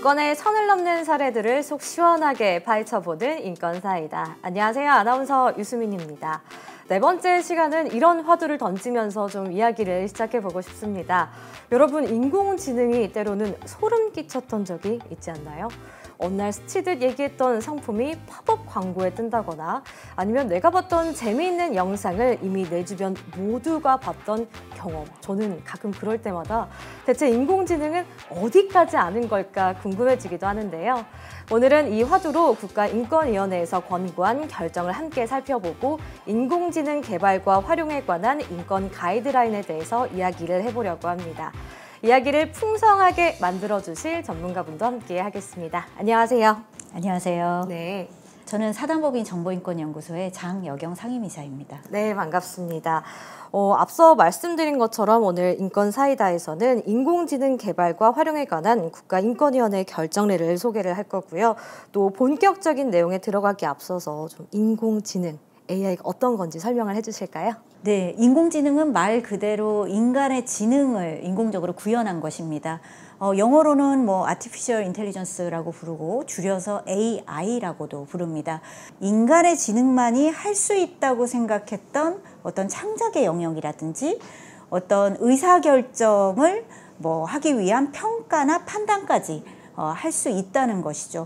인권의 선을 넘는 사례들을 속 시원하게 파헤쳐보는 인권사이다. 안녕하세요. 아나운서 유수민입니다. 네 번째 시간은 이런 화두를 던지면서 좀 이야기를 시작해보고 싶습니다. 여러분, 인공지능이 때로는 소름 끼쳤던 적이 있지 않나요? 어느 날 스치듯 얘기했던 상품이 팝업 광고에 뜬다거나 아니면 내가 봤던 재미있는 영상을 이미 내 주변 모두가 봤던 경험. 저는 가끔 그럴 때마다 대체 인공지능은 어디까지 아는 걸까 궁금해지기도 하는데요. 오늘은 이 화두로 국가인권위원회에서 권고한 결정을 함께 살펴보고 인공지능 개발과 활용에 관한 인권 가이드라인에 대해서 이야기를 해보려고 합니다. 이야기를 풍성하게 만들어주실 전문가분도 함께 하겠습니다. 안녕하세요. 안녕하세요. 네. 저는 사단법인 정보인권연구소의 장여경 상임이사입니다. 네, 반갑습니다. 앞서 말씀드린 것처럼 오늘 인권사이다에서는 인공지능 개발과 활용에 관한 국가인권위원회 결정례를 소개를 할 거고요. 또 본격적인 내용에 들어가기 앞서서 좀 인공지능, AI가 어떤 건지 설명을 해주실까요? 네, 인공지능은 말 그대로 인간의 지능을 인공적으로 구현한 것입니다. 영어로는 Artificial Intelligence라고 부르고 줄여서 AI라고도 부릅니다. 인간의 지능만이 할 수 있다고 생각했던 어떤 창작의 영역이라든지 어떤 의사결정을 하기 위한 평가나 판단까지 할 수 있다는 것이죠.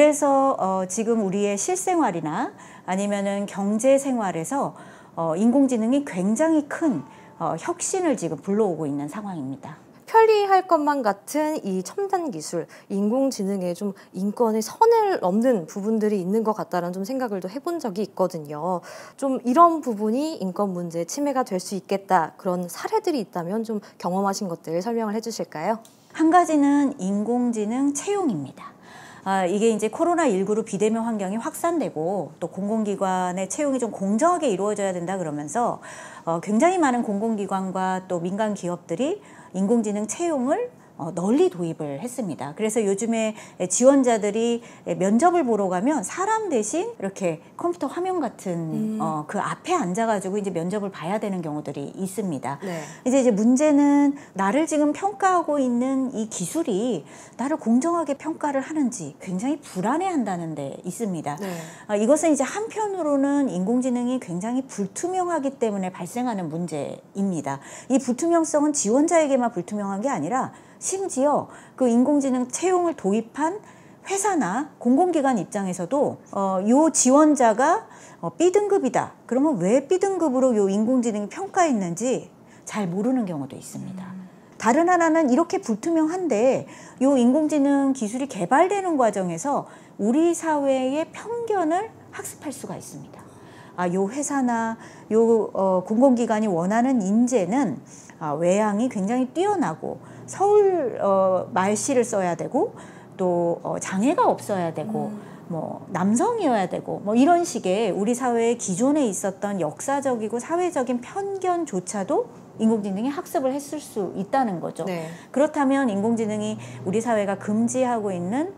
그래서 지금 우리의 실생활이나 아니면은 경제생활에서 인공지능이 굉장히 큰 혁신을 지금 불러오고 있는 상황입니다. 편리할 것만 같은 이 첨단 기술, 인공지능에 좀 인권의 선을 넘는 부분들이 있는 것 같다는 좀 생각을 또 해본 적이 있거든요. 좀 이런 부분이 인권 문제 침해가 될 수 있겠다, 그런 사례들이 있다면 좀 경험하신 것들 설명을 해주실까요? 한 가지는 인공지능 채용입니다. 이게 이제 코로나19로 비대면 환경이 확산되고 또 공공기관의 채용이 좀 공정하게 이루어져야 된다 그러면서 굉장히 많은 공공기관과 또 민간 기업들이 인공지능 채용을 널리 도입을 했습니다. 그래서 요즘에 지원자들이 면접을 보러 가면 사람 대신 이렇게 컴퓨터 화면 같은 그 앞에 앉아가지고 이제 면접을 봐야 되는 경우들이 있습니다. 네. 이제 문제는 나를 지금 평가하고 있는 이 기술이 나를 공정하게 평가를 하는지 굉장히 불안해한다는 데 있습니다. 네. 이것은 이제 한편으로는 인공지능이 굉장히 불투명하기 때문에 발생하는 문제입니다. 이 불투명성은 지원자에게만 불투명한 게 아니라 심지어 그 인공지능 채용을 도입한 회사나 공공기관 입장에서도 요 지원자가 B등급이다. 그러면 왜 B등급으로 요 인공지능이 평가했는지 잘 모르는 경우도 있습니다. 다른 하나는 이렇게 불투명한데 요 인공지능 기술이 개발되는 과정에서 우리 사회의 편견을 학습할 수가 있습니다. 요 회사나 요 공공기관이 원하는 인재는 외향이 굉장히 뛰어나고 서울 말씨를 써야 되고 또 장애가 없어야 되고 남성이어야 되고 이런 식의 우리 사회의 기존에 있었던 역사적이고 사회적인 편견조차도 인공지능이 학습을 했을 수 있다는 거죠. 네. 그렇다면 인공지능이 우리 사회가 금지하고 있는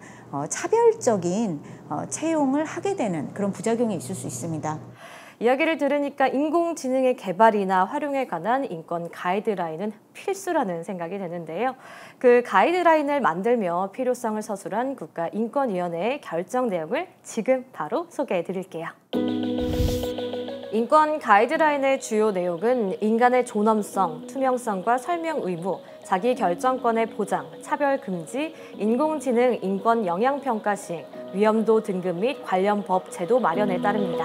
차별적인 채용을 하게 되는 그런 부작용이 있을 수 있습니다. 이야기를 들으니까 인공지능의 개발이나 활용에 관한 인권 가이드라인은 필수라는 생각이 드는데요. 그 가이드라인을 만들며 필요성을 서술한 국가인권위원회의 결정 내용을 지금 바로 소개해 드릴게요. 인권 가이드라인의 주요 내용은 인간의 존엄성, 투명성과 설명 의무, 자기 결정권의 보장, 차별 금지, 인공지능 인권 영향평가 시행, 위험도 등급 및 관련 법 제도 마련에 따릅니다.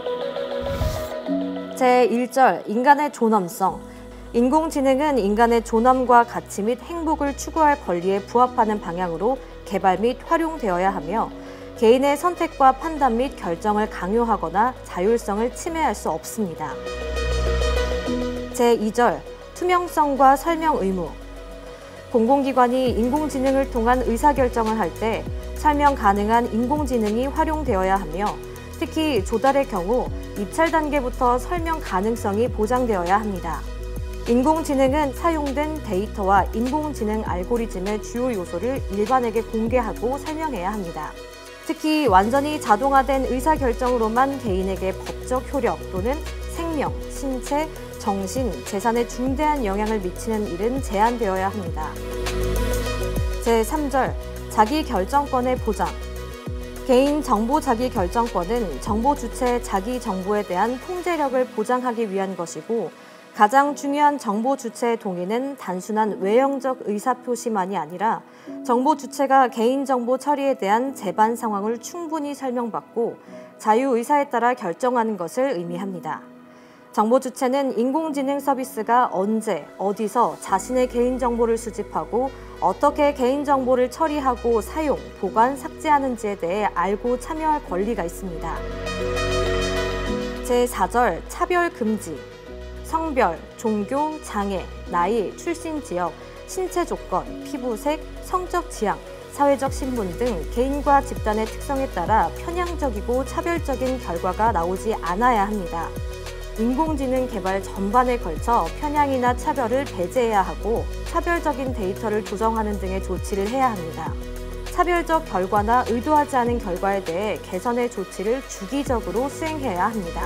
제1절 인간의 존엄성. 인공지능은 인간의 존엄과 가치 및 행복을 추구할 권리에 부합하는 방향으로 개발 및 활용되어야 하며 개인의 선택과 판단 및 결정을 강요하거나 자율성을 침해할 수 없습니다. 제2절 투명성과 설명 의무. 공공기관이 인공지능을 통한 의사결정을 할 때 설명 가능한 인공지능이 활용되어야 하며 특히 조달의 경우 입찰 단계부터 설명 가능성이 보장되어야 합니다. 인공지능은 사용된 데이터와 인공지능 알고리즘의 주요 요소를 일반에게 공개하고 설명해야 합니다. 특히 완전히 자동화된 의사결정으로만 개인에게 법적 효력 또는 생명, 신체, 정신, 재산에 중대한 영향을 미치는 일은 제한되어야 합니다. 제3절 자기결정권의 보장. 개인 정보 자기결정권은 정보 주체의 자기 정보에 대한 통제력을 보장하기 위한 것이고, 가장 중요한 정보 주체의 동의는 단순한 외형적 의사표시만이 아니라 정보 주체가 개인정보 처리에 대한 재반 상황을 충분히 설명받고 자유의사에 따라 결정하는 것을 의미합니다. 정보 주체는 인공지능 서비스가 언제, 어디서 자신의 개인정보를 수집하고 어떻게 개인정보를 처리하고 사용, 보관, 삭제하는지에 대해 알고 참여할 권리가 있습니다. 제4절 차별 금지. 성별, 종교, 장애, 나이, 출신 지역, 신체 조건, 피부색, 성적 지향, 사회적 신분 등 개인과 집단의 특성에 따라 편향적이고 차별적인 결과가 나오지 않아야 합니다. 인공지능 개발 전반에 걸쳐 편향이나 차별을 배제해야 하고 차별적인 데이터를 조정하는 등의 조치를 해야 합니다. 차별적 결과나 의도하지 않은 결과에 대해 개선의 조치를 주기적으로 수행해야 합니다.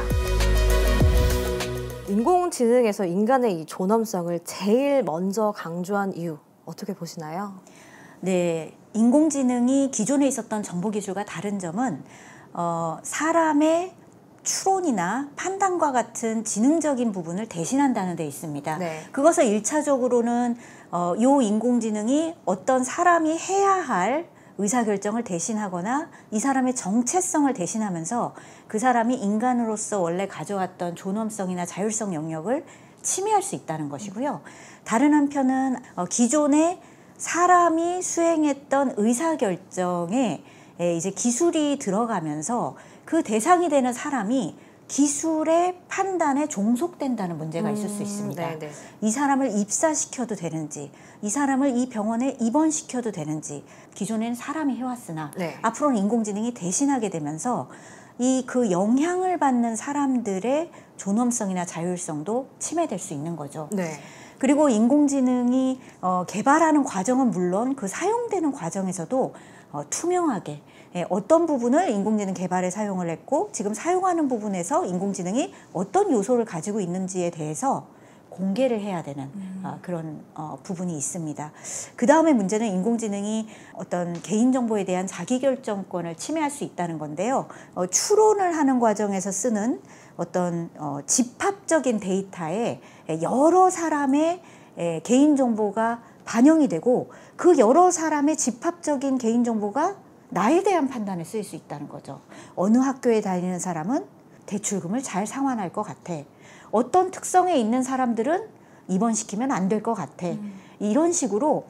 인공지능에서 인간의 이 존엄성을 제일 먼저 강조한 이유 어떻게 보시나요? 네, 인공지능이 기존에 있었던 정보기술과 다른 점은 사람의 추론이나 판단과 같은 지능적인 부분을 대신한다는 데 있습니다. 네. 그것을 1차적으로는 요 인공지능이 어떤 사람이 해야 할 의사결정을 대신하거나 이 사람의 정체성을 대신하면서 그 사람이 인간으로서 원래 가져왔던 존엄성이나 자율성 영역을 침해할 수 있다는 것이고요. 다른 한편은 기존에 사람이 수행했던 의사결정에 이제 기술이 들어가면서 그 대상이 되는 사람이 기술의 판단에 종속된다는 문제가 있을 수 있습니다. 네네. 이 사람을 입사시켜도 되는지, 이 사람을 이 병원에 입원시켜도 되는지, 기존에는 사람이 해왔으나 네. 앞으로는 인공지능이 대신하게 되면서 그 영향을 받는 사람들의 존엄성이나 자율성도 침해될 수 있는 거죠. 네. 그리고 인공지능이 개발하는 과정은 물론 그 사용되는 과정에서도 투명하게 어떤 부분을 인공지능 개발에 사용을 했고 지금 사용하는 부분에서 인공지능이 어떤 요소를 가지고 있는지에 대해서 공개를 해야 되는 그런 부분이 있습니다. 그 다음에 문제는 인공지능이 어떤 개인정보에 대한 자기결정권을 침해할 수 있다는 건데요. 추론을 하는 과정에서 쓰는 어떤 집합적인 데이터에 여러 사람의 개인정보가 반영이 되고 그 여러 사람의 집합적인 개인정보가 나에 대한 판단에 쓰일 수 있다는 거죠. 어느 학교에 다니는 사람은 대출금을 잘 상환할 것 같아. 어떤 특성에 있는 사람들은 입원시키면 안 될 것 같아. 이런 식으로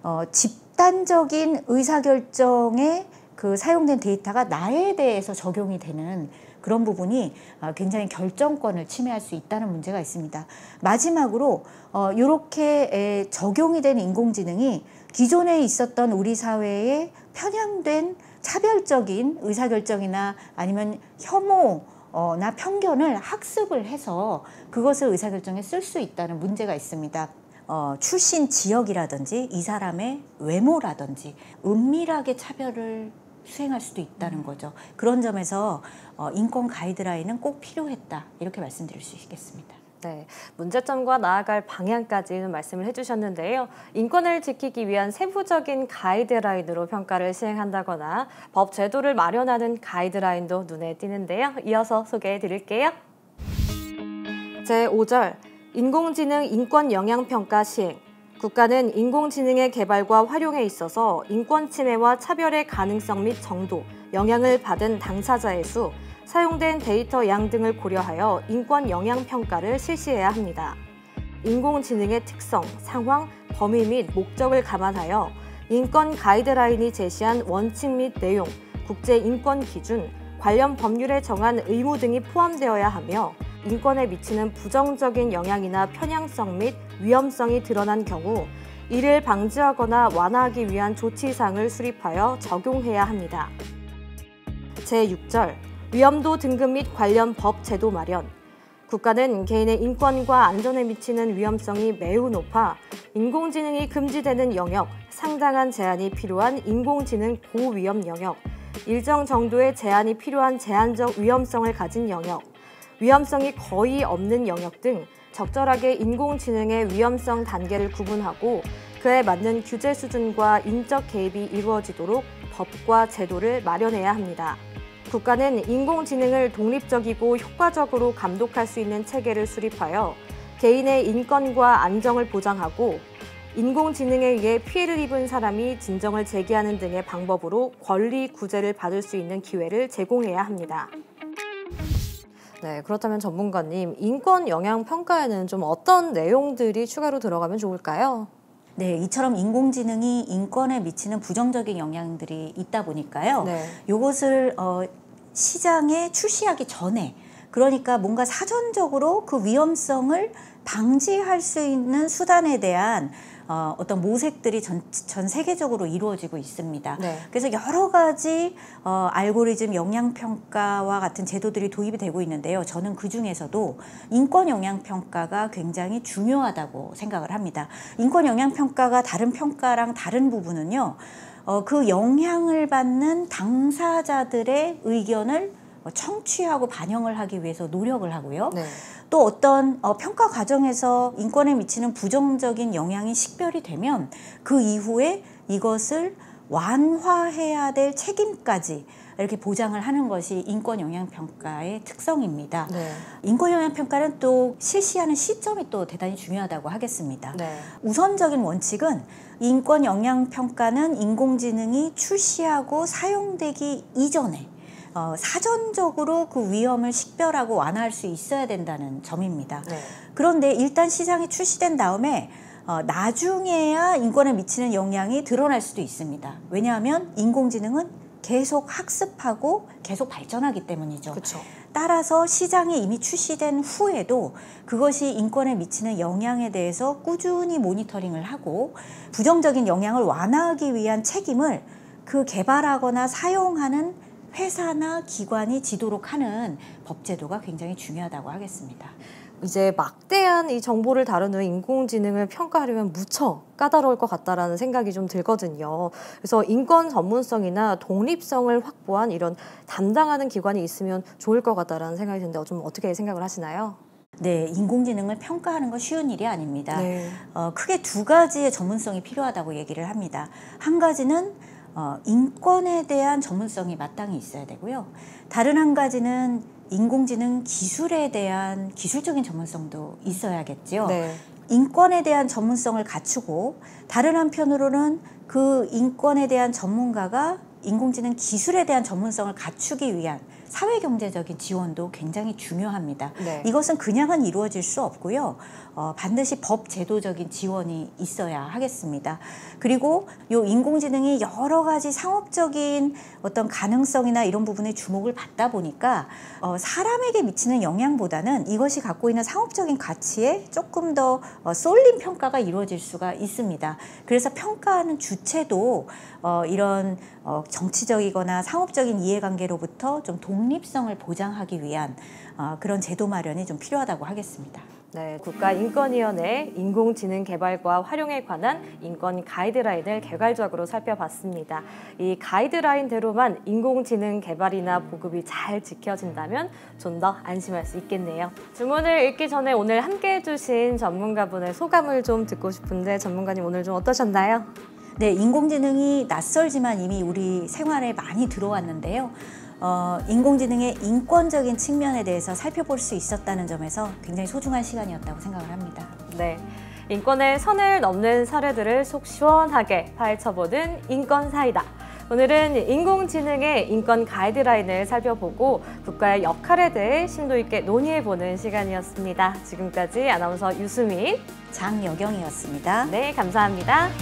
집단적인 의사결정에 그 사용된 데이터가 나에 대해서 적용이 되는 그런 부분이 굉장히 결정권을 침해할 수 있다는 문제가 있습니다. 마지막으로 이렇게 적용이 된 인공지능이 기존에 있었던 우리 사회에 편향된 차별적인 의사결정이나 아니면 혐오나 편견을 학습을 해서 그것을 의사결정에 쓸 수 있다는 문제가 있습니다. 출신 지역이라든지 이 사람의 외모라든지 은밀하게 차별을 수행할 수도 있다는 거죠. 그런 점에서 인권 가이드라인은 꼭 필요했다 이렇게 말씀드릴 수 있겠습니다. 네, 문제점과 나아갈 방향까지 말씀을 해주셨는데요. 인권을 지키기 위한 세부적인 가이드라인으로 평가를 시행한다거나 법 제도를 마련하는 가이드라인도 눈에 띄는데요. 이어서 소개해 드릴게요. 제5절, 인공지능 인권 영향평가 시행. 국가는 인공지능의 개발과 활용에 있어서 인권 침해와 차별의 가능성 및 정도, 영향을 받은 당사자의 수, 사용된 데이터 양 등을 고려하여 인권 영향 평가를 실시해야 합니다. 인공지능의 특성, 상황, 범위 및 목적을 감안하여 인권 가이드라인이 제시한 원칙 및 내용, 국제 인권 기준, 관련 법률에 정한 의무 등이 포함되어야 하며 인권에 미치는 부정적인 영향이나 편향성 및 위험성이 드러난 경우 이를 방지하거나 완화하기 위한 조치사항을 수립하여 적용해야 합니다. 제6절, 위험도 등급 및 관련 법 제도 마련. 국가는 개인의 인권과 안전에 미치는 위험성이 매우 높아 인공지능이 금지되는 영역, 상당한 제한이 필요한 인공지능 고위험 영역, 일정 정도의 제한이 필요한 제한적 위험성을 가진 영역, 위험성이 거의 없는 영역 등 적절하게 인공지능의 위험성 단계를 구분하고 그에 맞는 규제 수준과 인적 개입이 이루어지도록 법과 제도를 마련해야 합니다. 국가는 인공지능을 독립적이고 효과적으로 감독할 수 있는 체계를 수립하여 개인의 인권과 안정을 보장하고 인공지능에 의해 피해를 입은 사람이 진정을 제기하는 등의 방법으로 권리 구제를 받을 수 있는 기회를 제공해야 합니다. 네, 그렇다면 전문가님, 인권 영향 평가에는 좀 어떤 내용들이 추가로 들어가면 좋을까요? 네, 이처럼 인공지능이 인권에 미치는 부정적인 영향들이 있다 보니까요. 네. 이것을 시장에 출시하기 전에, 그러니까 뭔가 사전적으로 그 위험성을 방지할 수 있는 수단에 대한 어떤 모색들이 전 세계적으로 이루어지고 있습니다. 네. 그래서 여러 가지 알고리즘 영향평가와 같은 제도들이 도입이 되고 있는데요. 저는 그중에서도 인권 영향평가가 굉장히 중요하다고 생각을 합니다. 인권 영향평가가 다른 평가랑 다른 부분은요. 그 영향을 받는 당사자들의 의견을 청취하고 반영을 하기 위해서 노력을 하고요. 네. 또 어떤 평가 과정에서 인권에 미치는 부정적인 영향이 식별이 되면 그 이후에 이것을 완화해야 될 책임까지 이렇게 보장을 하는 것이 인권 영향 평가의 특성입니다. 네. 인권 영향 평가는 또 실시하는 시점이 또 대단히 중요하다고 하겠습니다. 네. 우선적인 원칙은 인권 영향 평가는 인공지능이 출시하고 사용되기 이전에 사전적으로 그 위험을 식별하고 완화할 수 있어야 된다는 점입니다. 네. 그런데 일단 시장에 출시된 다음에 나중에야 인권에 미치는 영향이 드러날 수도 있습니다. 왜냐하면 인공지능은 계속 학습하고 계속 발전하기 때문이죠. 그렇죠. 따라서 시장에 이미 출시된 후에도 그것이 인권에 미치는 영향에 대해서 꾸준히 모니터링을 하고 부정적인 영향을 완화하기 위한 책임을 그 개발하거나 사용하는 회사나 기관이 지도록 하는 법제도가 굉장히 중요하다고 하겠습니다. 이제 막대한 이 정보를 다루는 인공지능을 평가하려면 무척 까다로울 것 같다라는 생각이 좀 들거든요. 그래서 인권 전문성이나 독립성을 확보한 이런 담당하는 기관이 있으면 좋을 것 같다라는 생각이 드는데 좀 어떻게 생각을 하시나요? 네, 인공지능을 평가하는 건 쉬운 일이 아닙니다. 네. 크게 두 가지의 전문성이 필요하다고 얘기를 합니다. 한 가지는 인권에 대한 전문성이 마땅히 있어야 되고요. 다른 한 가지는 인공지능 기술에 대한 기술적인 전문성도 있어야겠죠. 네. 인권에 대한 전문성을 갖추고 다른 한편으로는 그 인권에 대한 전문가가 인공지능 기술에 대한 전문성을 갖추기 위한 사회경제적인 지원도 굉장히 중요합니다. 네. 이것은 그냥은 이루어질 수 없고요. 반드시 법 제도적인 지원이 있어야 하겠습니다. 그리고 이 인공지능이 여러 가지 상업적인 어떤 가능성이나 이런 부분에 주목을 받다 보니까 사람에게 미치는 영향보다는 이것이 갖고 있는 상업적인 가치에 조금 더 쏠린 평가가 이루어질 수가 있습니다. 그래서 평가하는 주체도 이런 정치적이거나 상업적인 이해관계로부터 좀 독립성을 보장하기 위한 그런 제도 마련이 좀 필요하다고 하겠습니다. 네, 국가인권위원회 인공지능 개발과 활용에 관한 인권 가이드라인을 개괄적으로 살펴봤습니다. 이 가이드라인대로만 인공지능 개발이나 보급이 잘 지켜진다면 좀 더 안심할 수 있겠네요. 주문을 읽기 전에 오늘 함께해 주신 전문가분의 소감을 좀 듣고 싶은데 전문가님 오늘 좀 어떠셨나요? 네, 인공지능이 낯설지만 이미 우리 생활에 많이 들어왔는데요. 인공지능의 인권적인 측면에 대해서 살펴볼 수 있었다는 점에서 굉장히 소중한 시간이었다고 생각을 합니다. 네, 인권의 선을 넘는 사례들을 속 시원하게 파헤쳐보는 인권사이다. 오늘은 인공지능의 인권 가이드라인을 살펴보고 국가의 역할에 대해 심도 있게 논의해보는 시간이었습니다. 지금까지 아나운서 유수민, 장여경이었습니다. 네, 감사합니다.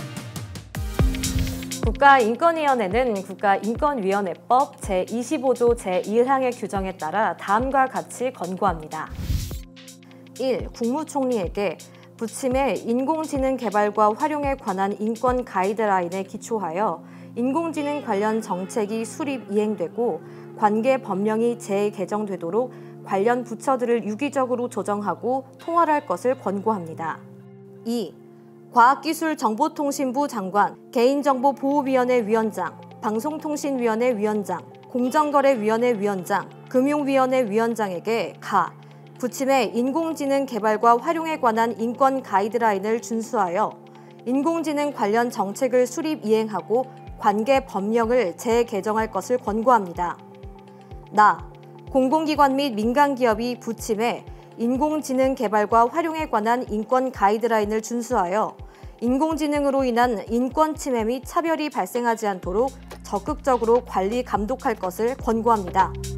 국가인권위원회는 국가인권위원회법 제25조 제1항의 규정에 따라 다음과 같이 권고합니다. 1. 국무총리에게 부침의 인공지능 개발과 활용에 관한 인권 가이드라인에 기초하여 인공지능 관련 정책이 수립 이행되고 관계 법령이 재개정되도록 관련 부처들을 유기적으로 조정하고 통할할 것을 권고합니다. 2. 과학기술정보통신부 장관, 개인정보보호위원회 위원장, 방송통신위원회 위원장, 공정거래위원회 위원장, 금융위원회 위원장에게 부침의 인공지능 개발과 활용에 관한 인권 가이드라인을 준수하여 인공지능 관련 정책을 수립 이행하고 관계 법령을 재개정할 것을 권고합니다. 공공기관 및 민간기업이 부침해 인공지능 개발과 활용에 관한 인권 가이드라인을 준수하여 인공지능으로 인한 인권 침해 및 차별이 발생하지 않도록 적극적으로 관리 감독할 것을 권고합니다.